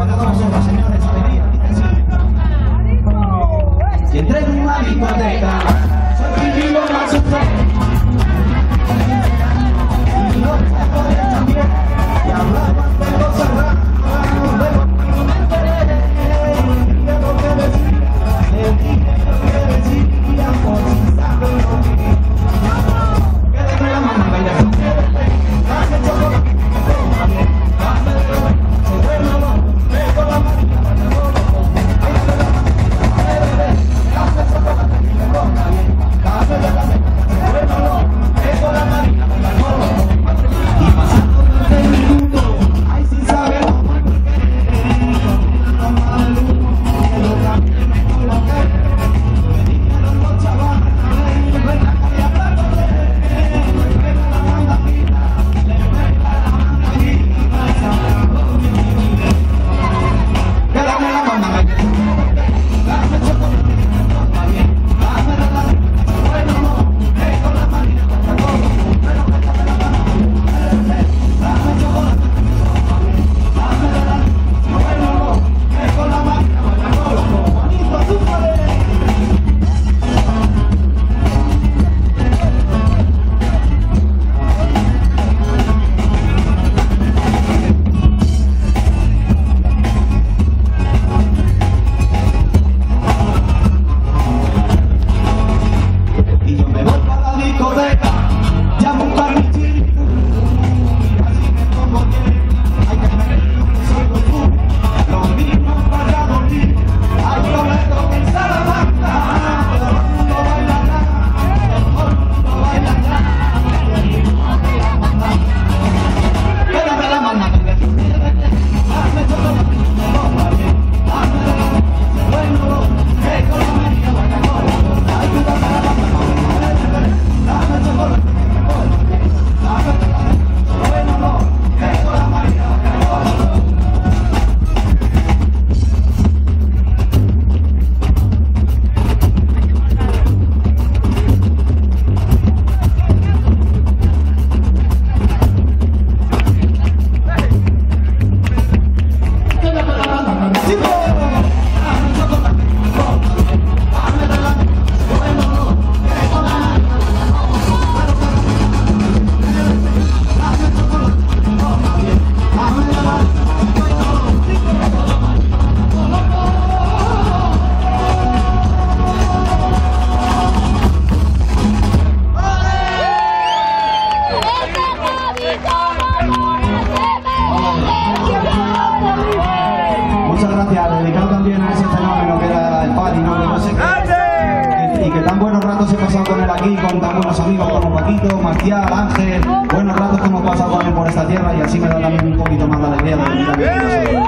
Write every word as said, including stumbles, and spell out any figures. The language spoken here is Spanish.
para todos nosotros, señores, alegría. Y entré en una discoteca, soy mi vivo más usted. Y los tacos también, y hablaban de cosas raras. Luego me enteré, de lo que decía, le dije lo que decía, por si saben lo que quería. Quédame la mano, baila, dame chocolate, dame de lo se duerme lo, ve con la manita, baila loco, baila de la manita, dame chocolate, me toca bien, dame de la manita, se duerme lo, ve con la manita, baila loco, y pasando veinte minutos, ay, sin saber cómo es que no más el humo, que lo cambie, me coloqué, me dijeron los chavales, ven acá y hablando de dedicado también a ese fenómeno que era el party, ¿no? Que no sé qué, y que tan buenos ratos he pasado con él aquí, con tan buenos amigos como Paquito, Marcial, Ángel, buenos ratos que hemos pasado con él por esta tierra y así me da también un poquito más de alegría de venir aquí con nosotros.